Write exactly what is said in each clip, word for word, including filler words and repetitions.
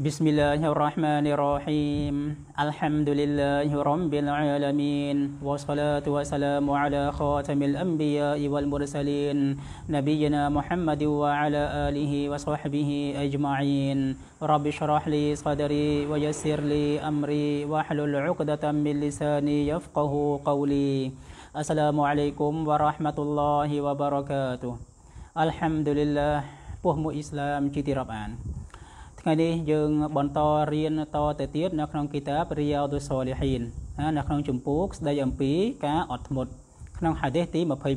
بسم الله الرحمن الرحيم الحمد لله رب العالمين والصلاة والسلام على خاتم الأنبياء والمرسلين نبينا محمد وعلى آله وصحبه أجمعين رب اشرح لي صدري ويسر لي أمري واحلل عقدة من لساني يفقه قولي السلام عليكم ورحمة الله وبركاته الحمد لله ពុះមួយអ៊ីស្លាមជាទីរាប់អាន ថ្ងៃនេះយើងបន្តរៀនតទៅទៀតនៅក្នុងគីតាបរីយ៉ាឌុសលីហ៊ីននៅក្នុងជំពូកស្ដីអំពីការអត់ធ្មត់ក្នុងហាឌីសទី 27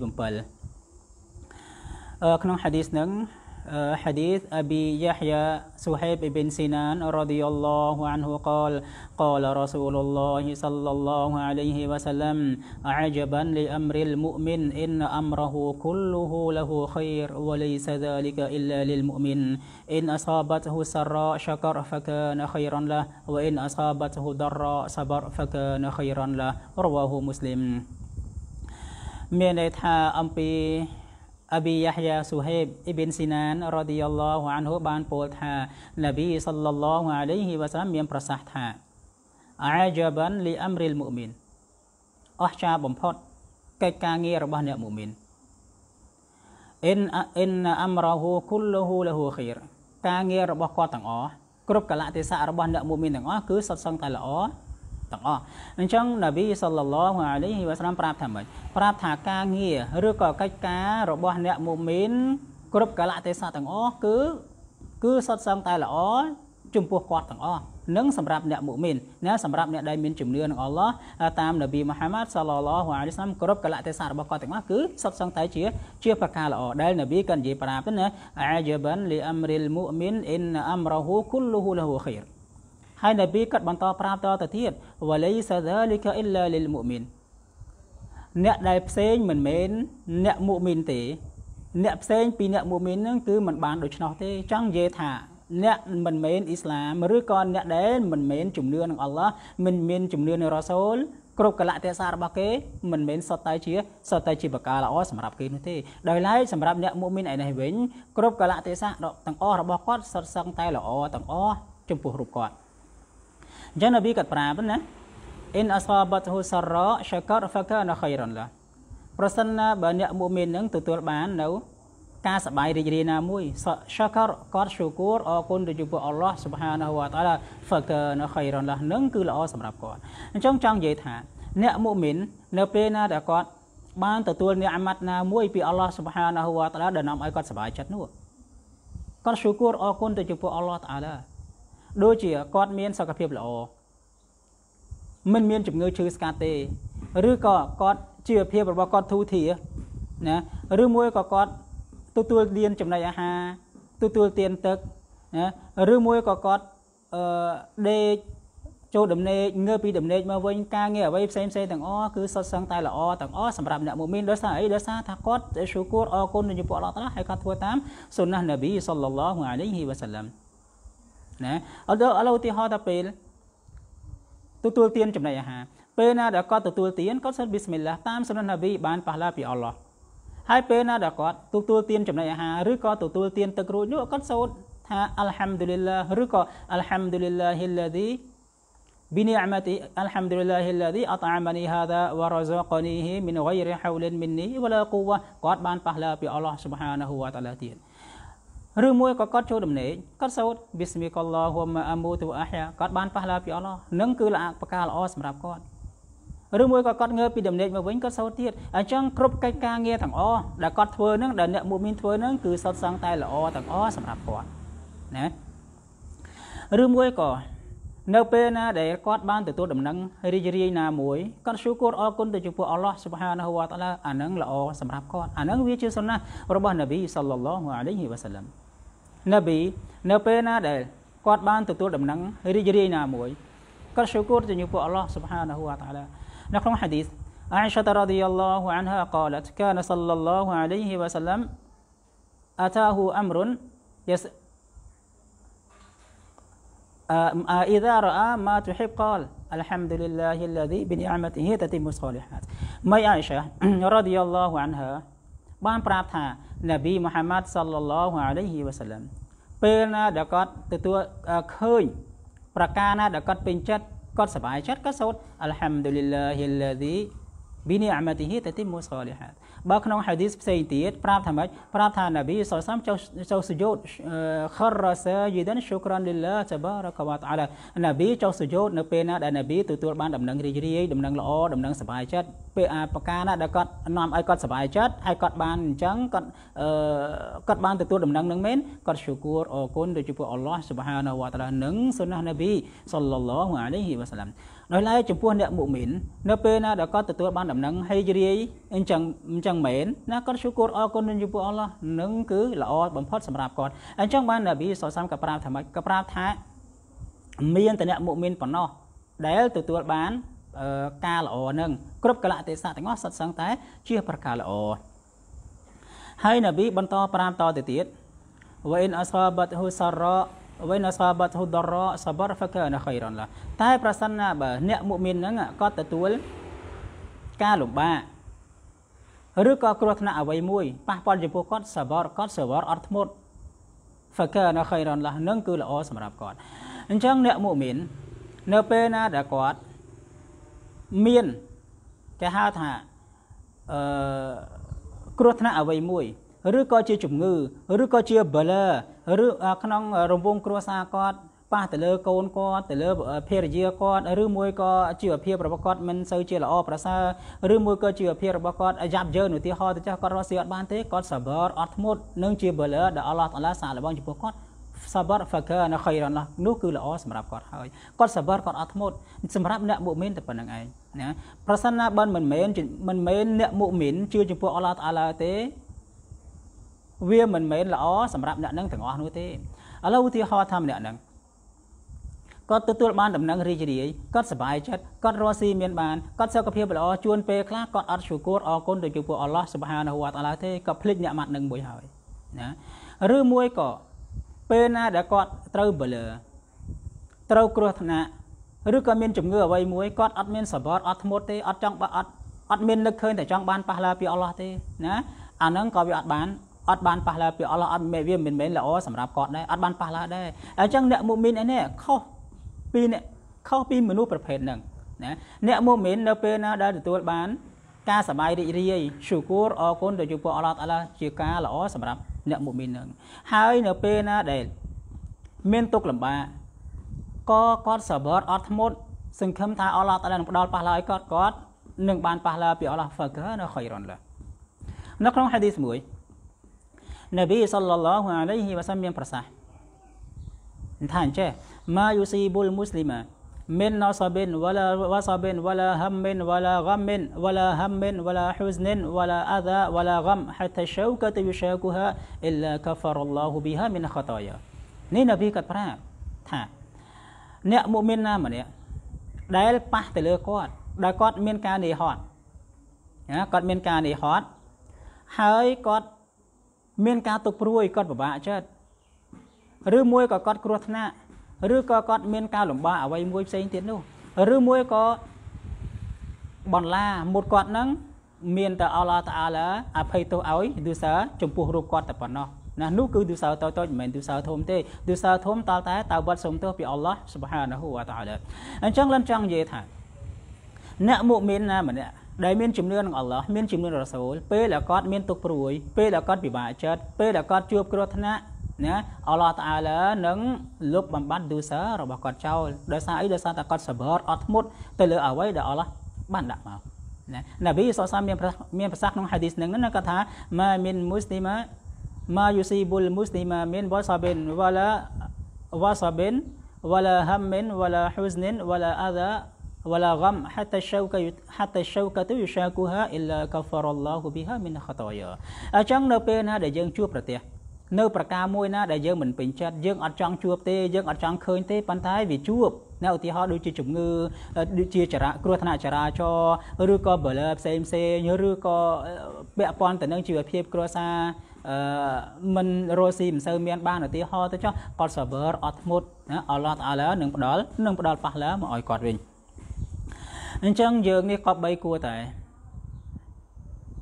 ក្នុងហាឌីសហ្នឹង حديث أبي يحيى سهيب بن سنان رضي الله عنه قال قال رسول الله صلى الله عليه وسلم عجبا لأمر المؤمن إن أمره كله له خير وليس ذلك إلا للمؤمن إن أصابته سراء شكر فكان خيرا له وإن أصابته ضراء صبر فكان خيرا له رواه مسلم من إتحا أمبي أبي يحيى سهيب ابن سنان رضي الله عنه បានពោលថានប៊ីសល្លឡោះអាឡៃហ៊ីវ៉ាសាឡាមមានប្រសាសន៍ថាអាជាបានលីអមរិលមុអ៊មីនអស្ចារ្យបំផុតកិច្ចការងាររបស់អ្នកមុអ៊មីនអ៊ីនអ៊ីនអមរហ៊ូគុលហ៊ូលហ៊ូខៃរការងាររបស់គាត់ទាំងអស់គ្រប់កលៈទេសៈរបស់អ្នកមុអ៊មីនទាំងអស់គឺសុទ្ធសឹងតែល្អទាំងអស់អញ្ចឹងនប៊ីសល្លឡោះអាឡៃហ៊ីវ៉ាសាឡាមប្រាប់ថាម៉េចប្រាប់ថាការងារឬក៏កិច្ចការរបស់អ្នកមុអ៊មីនគ្រប់កលៈទេសៈទាំងអស់គឺគឺសុទ្ធសឹងតែល្អចំពោះគាត់ទាំងអស់និងសម្រាប់អ្នកមុអ៊មីនណាសម្រាប់អ្នកដែលមានជំនឿនឹងអល់ឡោះតាមនប៊ីមូហាម៉ាត់សល្លឡោះអាឡៃហ៊ីវ៉ាសាឡាមគ្រប់កលៈទេសៈរបស់គាត់ទាំងអស់គឺសុទ្ធសឹងតែជាជាប្រការល្អដែលនប៊ីក៏និយាយប្រាប់ណាអាជាបានលីអមរិលមុអ៊មីនអ៊ីនអមរហ៊ូគុលហ៊ូលហ៊ូខៃរហើយនប៊ីក៏បន្តប្រាប់តទៅទៀតវ៉ាឡៃសាហ្សាលីកាអ៊ីឡាលីលមុអ៊មីនអ្នកដែលផ្សេងមិនមែនអ្នកមុអ៊មីនទេអ្នកផ្សេងពីអ្នកមុអ៊មីនហ្នឹងគឺមិនបានដូច្នោះទេចង់និយាយថាអ្នកមិនមែនអ៊ីស្លាមឬក៏អ្នកដែលមិនមែនជំនឿនឹងអល់ឡោះមិនមានជំនឿនឹងរ៉ាស៊ូលគ្រប់កលៈទេសៈរបស់គេមិនមែនសុទ្ធតែជាសុទ្ធតែជាបកាល្អសម្រាប់គេនោះទេដោយឡែកសម្រាប់អ្នកមុអ៊មីនឯនេះវិញគ្រប់កលៈទេសៈទាំងអស់របស់គាត់សុទ្ធសឹងតែល្អទាំងអស់ចំពោះរូបគាត់អញ្ចឹងនប៊ីក៏ប្រាប់ណាអ៊ីនអសាបតហ៊ូសារ៉ាឆាការហ្វាកានខៃរ៉ានឡាប្រសិនណាបើអ្នកមុអ៊មីននឹងទទួលបាននៅការសប្បាយរីករាយណាមួយឆាការគាត់ឈូគូរអរគុណទៅចំពោះអល់ឡោះស៊ុបហានាហ៊ូវតាឡាហ្វាកានខៃរ៉ានឡានឹងគឺល្អសម្រាប់គាត់អញ្ចឹងចង់និយាយថាអ្នកមុអ៊មីននៅពេលណាដែលគាត់បានទទួលនិអម៉ាត់ណាមួយពីអល់ឡោះស៊ុបហានាហ៊ូវតាឡាដែលនាំឲ្យគាត់សប្បាយចិត្តនោះគាត់ឈូគូរអរគុណទៅចំពោះអល់ឡោះតាឡាដូចជាគាត់មានសុខភាពល្អមិនមានជំងឺឈឺស្កាត់ទេឬក៏គាត់ជីវភាពរបស់គាត់ធូរធារណាឬមួយក៏គាត់ទទួលទានចំណីអាហារទទួលទានទឹកណាឬមួយក៏គាត់អឺដេកចូលដំណេកងើបពីដំណេកមកវិញការងារអ្វីផ្សេងផ្សេងទាំងអស់គឺសុទ្ធសឹងតែល្អទាំងអស់សម្រាប់អ្នកមុអ៊មីនដោយសារអីដោយសារថាគាត់ស៊ូគូរអរគុណចំពោះអល់ឡោះតាឡាហើយគាត់ធ្វើតាមសុណាស់នប៊ីសល្លឡោះអាឡៃហ៊ីវ៉ាសាឡាមណាអត់ដល់ឥឡូវឧទាហរណ៍ថាពេលទទួលទានចំណីអាហារពេលណាដែលគាត់ទទួលទានគាត់សូត្រប៊ីស្មិលឡាតាមសុណាស់នប៊ីបានប៉ះឡាពីអល់ឡោះហើយពេលណាដែលគាត់ទទួលទានចំណីអាហារឬក៏ទទួលទានទឹករួចនោះគាត់សូត្រថាអល់ហាំឌុលីឡាឬក៏អល់ហាំឌុលីឡាហ៊ីឡាឌីប៊ីនីអមទីអល់ហាំឌុលីឡាហ៊ីឡាឌីអតអាម៉ានីហាដាវ៉ារហ្សាកនីហ៊ីមីនហ្គៃរហៅលិនមីននីវ៉ាឡាកូវ៉ាគាត់បានប៉ះឡាពីអល់ឡោះស៊ុបហានាហ៊ូវតាឡាទៀតឬមួយក៏គាត់ចូលដំណេកគាត់សូត្រប៊ីស្មីកអល់ឡោហ៊ុមអាមូទូអាហ្យាគាត់បានប៉ះឡាពីអល់ឡោះនឹងគឺល្អប្រការល្អសម្រាប់គាត់ឬមួយក៏គាត់ងើបពីដំណេកមកវិញគាត់សូត្រទៀតអញ្ចឹងគ្រប់កិច្ចការងារទាំងអស់ដែលគាត់ធ្វើនឹងដែលអ្នកមុអ៊មីនធ្វើនឹងគឺសុទ្ធសឹងតែល្អទាំងអស់សម្រាប់គាត់ណាឬមួយក៏នៅពេលណាដែលគាត់បានទទួលដំណឹងរីករាយណាមួយគាត់ស៊ូគូរអរគុណទៅចំពោះអល់ឡោះស៊ុបហានាហ៊ូវតាឡាអានឹងល្អសម្រាប់គាត់អានឹងវាជាសុណាស់របស់នប៊ីសល្លឡោះអាឡៃហ៊ីវ៉ាសាឡាមនប៊ីនៅពេលណាដែលគាត់បានទទួលដំណឹងរីករាយណាមួយគាត់ស៊ូគូរទៅចំពោះអល់ឡោះស៊ុបហានាហ៊ូវតាឡានៅក្នុងហាឌីសអាអ៊ីសារ៉ាឌីយ៉ាឡោះអានហា قالت كان صلى الله عليه وسلم أتاه أمر يس إذا رأى ما تحب قال الحمد لله الذي بنعمته تتم الصالحات ម៉ៃអាអ៊ីសារ៉ាឌីយ៉ាឡោះអានហាបានប្រាប់ថានប៊ីមូហាម៉ាត់សល្លឡោះអាឡៃហ៊ីវ៉ាសាឡាមពពេលណាដែលគាត់ទទួលឃើញប្រការណាដែលគាត់ពេញចិត្តគាត់សប្បាយចិត្តគាត់សូត្រអល់ហាំឌុលីឡាហ៊ីល្លាឌីប៊ីនីអាម៉ាទីហ៊ីតទីមូសាលីហាតបើក្នុងហាឌីសផ្សេងទៀតប្រាប់ថាម៉េចប្រាប់ថានប៊ីសល្លល់ចៅចៅសុយូតខរសាយីដានឈុក្រានលីឡាតបារកវ៉ាតាឡានប៊ីចៅសុយូតនៅពេលណាដែលនប៊ីទទួលបានដំណឹងរីករាយដំណឹងល្អដំណឹងសប្បាយចិត្តពេលអាប្រការណាដែលគាត់នាំឲ្យគាត់សប្បាយចិត្តហើយគាត់បានអញ្ចឹងគាត់អឺគាត់បានទទួលដំណឹងនឹងមែនគាត់ឈូគូរអរគុណទៅចំពោះអល់ឡោះស៊ុបហានាវ៉ាតាឡានិងសុណាហ៍នប៊ីសល្លឡោះអាឡៃហ៊ីវ៉ាសាឡាំដោយឡែកចំពោះអ្នកមុមីននៅពេលណាដែលគាត់ទទួលបានដំណឹងហើយរាយអញ្ចឹងអញ្ចឹងមែនណាគាត់ឈូគូរអរគុណចំពោះអល់ឡោះនឹងគឺល្អបំផុតសម្រាប់គាត់អញ្ចឹងបាននប៊ីសល្លល់ក៏ប្រាប់ថាម៉េចក៏ប្រាប់ថាមានតែអ្នកមុមីនប៉ុណ្ណោះដែលទទួលបានការល្អនឹងគ្រប់កលៈទេសៈទាំងអស់សុទ្ធសឹងតែជាប្រការល្អហើយនប៊ីបន្តប្រាប់តទៅទៀតវ៉ៃនអស្ហាបតហ៊ូសារ៉ាវ៉ៃនអស្ហាបតហ៊ូដរ៉ាសបរហ្វកានខៃរ៉ានឡាតែប្រសិនណាបើអ្នកមុមីនហ្នឹងគាត់ទទួលការលំបាកឬក៏គ្រោះថ្នាក់អ្វីមួយប៉ះពាល់ចំពោះគាត់សបរគាត់សបរអត់ធ្មត់ហ្វកានខៃរ៉ានឡានឹងគឺល្អសម្រាប់គាត់អញ្ចឹងអ្នកមុមីននៅពេលណាដែលគាត់មានគេហៅថាអឺគ្រោះថ្នាក់អ្វីមួយឬក៏ជាជំងឺឬក៏ជាបលឺឬក្នុងរង្វង់គ្រួសារគាត់ប៉ះទៅលើកូនគាត់ទៅលើភរិយាគាត់ឬមួយក៏ជីវភាពរបស់គាត់មិនសូវជាល្អប្រសើរឬមួយក៏ជីវភាពរបស់គាត់យ៉ាប់យ៉ឺនឧទាហរណ៍ទៅចាស់គាត់រស់ស៊ីអត់បានទេគាត់សបរអត់ធ្មត់នឹងជាបលឺដែលអល់ឡោះតាឡាសាឡបងចំពោះគាត់សបរហ្វាកានខៃរ៉ានឡានោះគឺល្អសម្រាប់គាត់ហើយគាត់សបរគាត់អត់ធ្មត់សម្រាប់អ្នកមុមីនតែប៉ុណ្្នឹងឯងណាប្រសិនណាបើមិនមែនមិនមែនអ្នកមុមីនជឿចំពោះអល់ឡោះតាឡាទេវាមិនមែនល្អសម្រាប់អ្នកនឹងទាំងអស់នោះទេឥឡូវឧទាហរណ៍ថាម្នាក់នឹងគាត់ទទួលបានដំណឹងរីករាយគាត់សប្បាយចិត្តគាត់រស់ស៊ីមានបានគាត់សុខភាពល្អជួនពេលខ្លះគាត់អត់ឈូគូរអរគុណទៅចំពោះអល់ឡោះស៊ុបហានាហ៊ូវតាឡាទេគាត់ភ្លេចអ្នកម៉ាត់នឹងមួយហើយណាឬមួយក៏ពេលណាដែលគាត់ត្រូវបលឺត្រូវគ្រោះថ្នាក់ឬក៏មានជំងឺអ្វីមួយគាត់អត់មានសបរអត់ធ្មត់ទេអត់ចង់អត់អត់មាននឹកឃើញតែចង់បានប៉ះឡាពីអល់ឡោះទេណាអាហ្នឹងក៏វាអត់បានអត់បានប៉ះឡាពីអល់ឡោះអត់វាមិនមែនល្អសម្រាប់គាត់ដែរអត់បានប៉ះឡាដែរអញ្ចឹងអ្នកមុមីនឯនេះខុសពីអ្នកខុសពីមនុស្សប្រភេទហ្នឹងណាអ្នកមុមីននៅពេលណាដែលទទួលបានការសប្បាយរីករាយឈូគូរអរគុណទៅចំពោះអល់ឡោះតាឡាជាការល្អសម្រាប់អ្នកមុមីនហ្នឹងហើយនៅពេលណាដែលមានទុក្ខលំបាកក៏គាត់សបរអត់ធ្មត់សង្ឃឹមថាអល់ឡោះតាឡានឹងផ្ដល់ប៉ះឡាឲ្យគាត់គាត់នឹងបានប៉ះឡាពីអល់ឡោះហ្វាកានៅខៃរ៉ានឡានៅក្នុងហាឌីសមួយនប៊ីសល្លឡោះអាឡៃហ៊ីវ៉ាសាឡាមមានប្រសាសន៍ថាអញ្ចេះម៉ាយូស៊ីបុលមូស្លីម៉ាمن نصب ولا وصب ولا هم ولا غم ولا هم ولا حزن ولا أذى ولا غم حتى الشوكة يشاكها إلا كفر الله بها من خطايا នេះនប៊ីគាត់ប្រាប់ថាអ្នកមុមីនណាម្នាក់ដែលប៉ះទៅលើគាត់ដែលគាត់មានការនឿយហត់ណាគាត់មានការនឿយហត់ហើយគាត់មានការទុក្ខព្រួយគាត់ពិបាកចិត្តឬមួយក៏គាត់គ្រោះថ្នាក់ឬក៏គាត់មានការលំបាកអ្វីមួយផ្សេងទៀតនោះឬមួយក៏បន្លាមុតគាត់នឹងមានតែអល់ឡោះតាអាឡាអភ័យទោសឲ្យទោសចំពោះរូបគាត់តែប៉ុណ្ណោះណានោះគឺទោសតូចៗមិនមែនទោសធំទេទោសធំតតែតើវត្តសុំទោសពីអល់ឡោះស៊ុបហានាហ៊ូវតាអាឡាអញ្ចឹងលិនចង់និយាយថាអ្នកមុមីនណាម្នាក់ដែលមានជំនឿនឹងអល់ឡោះមានជំនឿរ៉ាស៊ូលពេលដែលគាត់មានទុក្ខព្រួយពេលដែលគាត់ពិបាកចិត្តពេលដែលគាត់ជួបគ្រោះថ្នាក់ណាអល់ឡោះតាអាឡានឹងលុបបំបត្តិទោសរបស់គាត់ចោលដោយសារអីដោយសារតែគាត់សបរអត់ធ្មត់ទៅលើអ្វីដែលអល់ឡោះបានដាក់មកណានប៊ីសល្លល់មានមានប្រសាសន៍ក្នុងហាឌីសហ្នឹងណាគាត់ថាម៉ាមានមូស្លីម៉ាម៉ាយូស៊ីបុលមូស្លីម៉ាមានវ៉ាសាបិនវ៉ាឡាវ៉ាសាបិនវ៉ាឡាហាំមិនវ៉ាឡាហ៊ូស្និនវ៉ាឡាអាហ្ដាولا غم حتى الشوكة حتى الشوكة يشاكها إلا كفر الله بها من خطايا អញ្ចឹងនៅពេលណាដែលយើងជួបប្រទះនៅប្រការមួយណាដែលយើងមិនពេញចិត្តយើងអត់ចង់ជួបទេយើងអត់ចង់ឃើញទេប៉ុន្តែវាជួបនៅឧទាហរណ៍ដូចជាជំងឺដូចជាចរាគ្រោះថ្នាក់ចរាចរណ៍ឬក៏បលឺផ្សេងផ្សេងឬក៏ពាក់ព័ន្ធទៅនឹងជីវភាពគ្រួសារអឺមិនរស់ស៊ីមិនសូវមានបានឧទាហរណ៍ទៅចុះគាត់សបរអត់ធ្មត់ណាអល់ឡោះតាអាឡានឹងផ្ដល់នឹងផ្ដល់ប៉ះឡាមកឲ្យគាត់វិញអញ្ចឹងយើងនេះក៏បីគួរតែហ្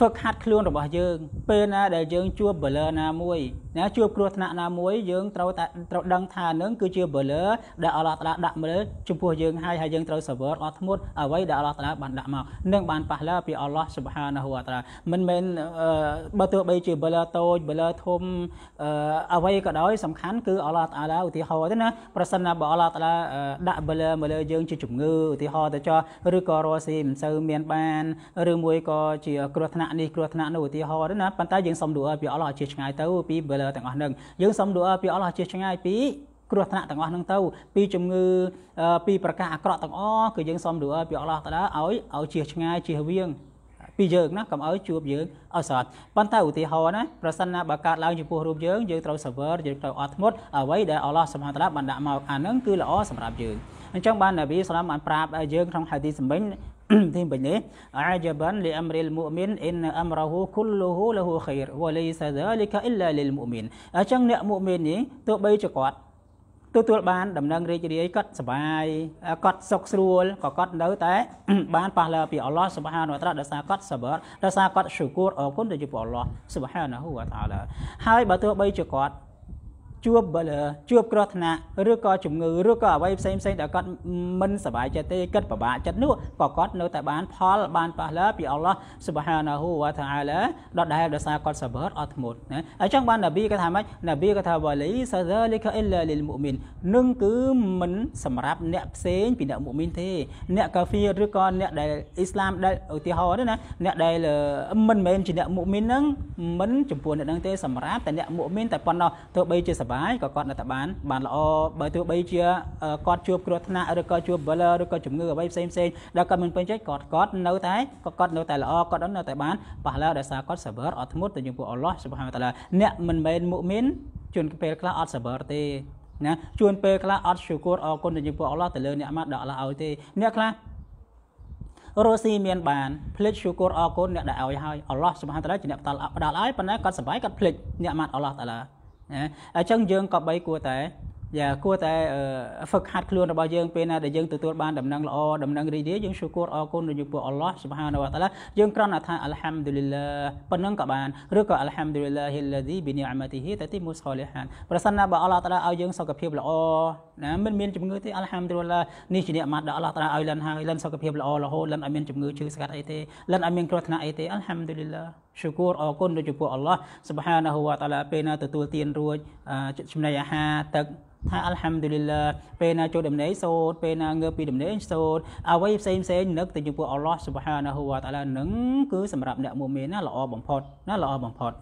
ฝึกหัดคลื่นระบาดยืงเป็นนะได้ยืงชั่วเบลนามวยนะชั่วครัวธนานามวยยืงเราแต่เราดังทานนึงคือชั่วเบลได้อาลาตระดับมาเลยจุพัวยืงให้ให้ยืงเราเสวยอัตมุดเอาไว้ได้อาลาตระบันดับมาเนื่องบันปะแล้วปีอัลลอฮ์ سبحانه และ تعالى มันเป็นบางตัวไปชั่วเบลโตเบลทมเอาไว้ก็ได้สำคัญคืออัลลอฮ์ تعالى อุทิศเขาเนี่ยนะประสานบอกอัลลอฮ์ تعالى ดับเบลมาเลยยืงจุ่มเงืออุทิศเขาแต่จะหรือก็รอซิมเซอร์เมียนบานหรือมวยก็เจียกรธนะนี่กรธนะนู่นที่ฮอด้วยนะปัญตายังสมดุลปีอัลลอฮ์เชี่ยงไงเต้าปีเบลต่างอันหนึ่งยังสมดุลปีอัลลอฮ์เชี่ยงไงปีกรธนะต่างอันหนึ่งเต้าปีจมงือปีประกาศกรต่างอ้อคือยังสมดุลปีอัลลอฮ์แต่ละเอาเอาเชี่ยงไงเชี่ยเวียงปีเยิงนะกับเอาจูบเยิงเอาสอดปัญตาอุทิฮอนะประสันนะประกาศเราอยู่ปูรูปเยิงเยิงเราเสวยเยิงเราอัตมดเอาไว้ได้อัลลอฮ์สมหะตะละบรรดามาอันนั้นคือละอ้อสำหรับเยิงอันจังบ้านนบีสลามอันปราบเยิงtrong หะดีษสมัยที่เป็นนี้อาจบันลิอัมริลมุมินอินอัมรหูคุลลูฮูละหูขัยร์วะลัยซะซาลิกะอิลลาลิลมุมินอาจังเนี่ยมุมินนี้ตัวใบจะกอดตัวตัวบ้านดำเนินรีจดีก็สบายก็สกสรูลก็ก็เนื้อแต่บ้านปะลาปีอัลลอฮ์ سبحانه และ تعالى ดัชก็สบายดัชก็ชูกูรอคุณโดยเฉพาะอัลลอฮ์ سبحانه และ تعالى ให้บาตัวใบจะกอดจูบเบลจูบกรธนะหรือก็จุ่มงือหรือก็ไว้เซ็งเซ็งแต่ก็มันสบายใจเตะกัดปะบะจัดนู้ก็ก็เนื้อแต่บ้านพอลบ้านปะละปีอัลลอฮ์ سبحانه และ تعالى ดอดได้ดัชก็สบายอัตมุดนะไอ้จังบ้านนบีก็ทำไหมนบีก็ทำว่าลิซาซาลิกะอิลลาลิลมุมินนึ่งคือมันสำหรับเนื้อเซ็งปีเนื้อมุมินเทเนื้อกาแฟหรือก็เนื้อได้อิสลามได้อุทิศเขาด้วยนะเนื้อได้เลยมันเป็นจีเนื้อมุมินนั้นมันจุ่มปนเนื้อนั่งเทสำหรับแต่เนื้อมุมินแต่ปนเราตัวใบจะสบายก็กอดในตะบานบานละอใบตัวใบเชียกอดจูบกรธนะหรือก็จูบเบลหรือก็จุ่มเงือใบเซมเซนแล้วก็มันเป็นใจกอดกอดเนื้อท้ายก็กอดเนื้อแต่ละอก็ดอนเนื้อแต่บานป่าแล้วได้สากอดสบายอัตมุดแต่ยังพวกอัลลอฮ์ سبحانه และ تعالى เนี่ยมันเป็นมุมินจนเป็นคลาอัดสบายเตนะจนเป็นคลาอัดชูกรอัลกุนแต่ยังพวกอัลลอฮ์แต่เลยเนี่ยมาด่าละเอาเตเนี่ยคลาโรซีเมียนบานพลิกชูกรอัลกุนเนี่ยได้เอาให้อัลลอฮ์ سبحانه และ تعالى จะเนี่ยตลอดด่าละไอ้ปัญหาก็สบายก็พลิกเนี่ยมาอัลลอฮ์แต่ละไอ้จังยืงกับใบกัวแต่อย่ากลัวแต่ฝึกหัดคลื่นระบายยังเป็นแต่ยังตัวตัวบ้านดำนังละอดำนังรีดียังชูกรอัลกุนโดยเฉพาะอัลลอฮ์ سبحانه และ تعالى ยังกรานท่าอัลฮัมดุลิลลาห์ปนังกับบ้านหรือก็อัลฮัมดุลิลลาฮิลลาดีบินิอ์มะติฮิตะติมุสซอลิฮันประสานนะบ่อัลลอฮ์ تعالى เอายังสุขภาพละอนะมันมีจำเงือที่อัลฮัมดุลิลลาห์นี่จีเนี่ยมาดอัลลอฮ์ تعالى เอาลันฮะลันสุขภาพละอละโหลันอามินจำเงือชื่อสกัดไอเตลันอามินกรธนาไอเตอัลฮัมดุลิลลาห์ชูกรอัลกุนโดยเฉพาะอัลลอฮ์ سبحانه และ تعالى เป็นตัวเตียนรวยจุดในอาหารตักถ้าอัลฮัมดุลิลลาห์เป็นโจดำเนินโซดเป็นเงือปีดำเนินโซดเอาไว้เซนเซนนึกแต่อยู่พวกอัลลอฮ์ سبحانه และ تعالى นึงคือสำหรับเนี่ยมุมินน่าละอบ่มพอดน่าละอบ่มพอด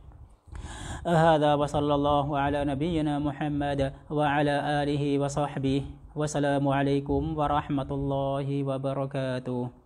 هذا وصلى الله على نبينا محمد وعلى آله وصحبه والسلام عليكم ورحمة الله وبركاته